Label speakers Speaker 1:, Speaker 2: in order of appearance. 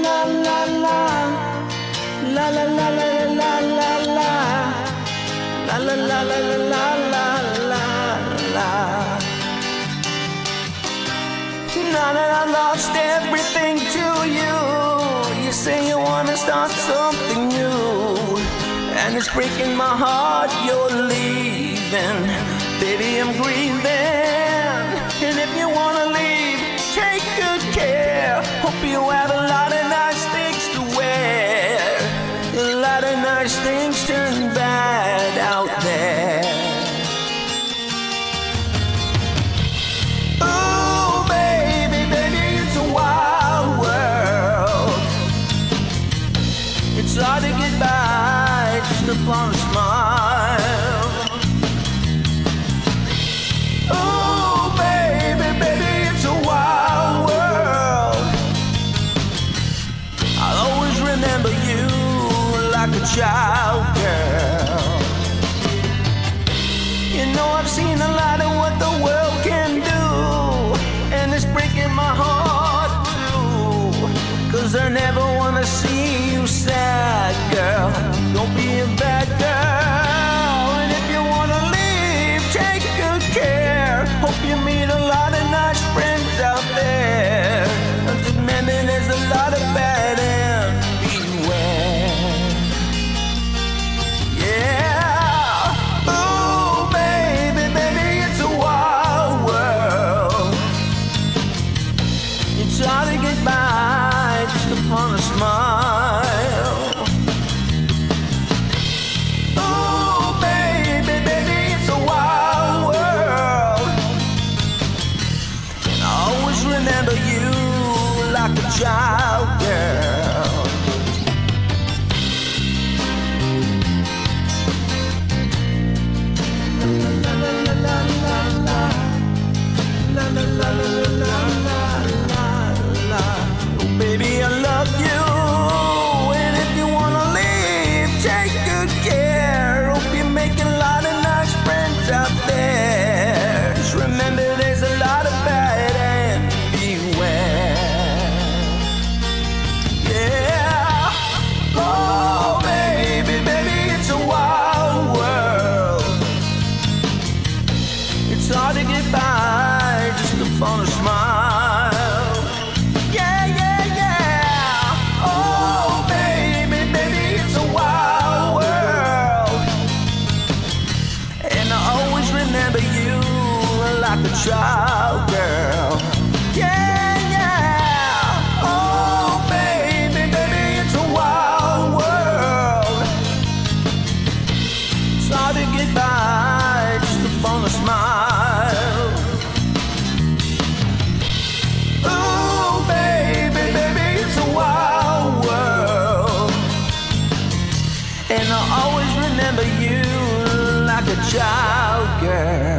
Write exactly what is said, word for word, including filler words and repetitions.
Speaker 1: La la la la la la la la la la la la la la la. Now that I lost everything to you, you say you wanna start something new, and it's breaking my heart you're leaving. Baby, I'm grieving, and if you wanna leave, take good care. Hope you have a lot of nice things to wear. A lot of nice things turn bad out there. Oh, baby, baby, it's a wild world. It's hard to get by just upon a smile. Oh, baby, baby, it's a wild world. I'll always remember you like a child, girl. You know I've seen a lot of what the world can do, and it's breaking my heart too, 'cause I never wanna see you sad, girl. Don't be a bad girl, and if you wanna leave, take good care. Hope you meet a lot of nice friends out there. Remember, there's a lot of bad and beware. Yeah. Oh, baby, baby, it's a wild world. It's hard to get by just upon a smile. Oh, baby, baby, it's a wild world. And I always remember you like a child, girl. La la la la la la la la la la la la. Oh, baby, I love you, and if you wanna leave, take good care. Hope you're making a lot of nice friends out there. Just remember, there's a lot of bad and beware. Yeah. Oh, baby, baby, it's a wild world. It's hard to get by just upon a smile. Yeah, yeah, yeah. Oh, baby, baby, it's a wild world. And I always remember you like a child, girl. Yeah, yeah. Oh, baby, baby, it's a wild world. It's hard to get by just upon a smile. Oh, baby, baby, it's a wild world. And I always remember you like a child, girl.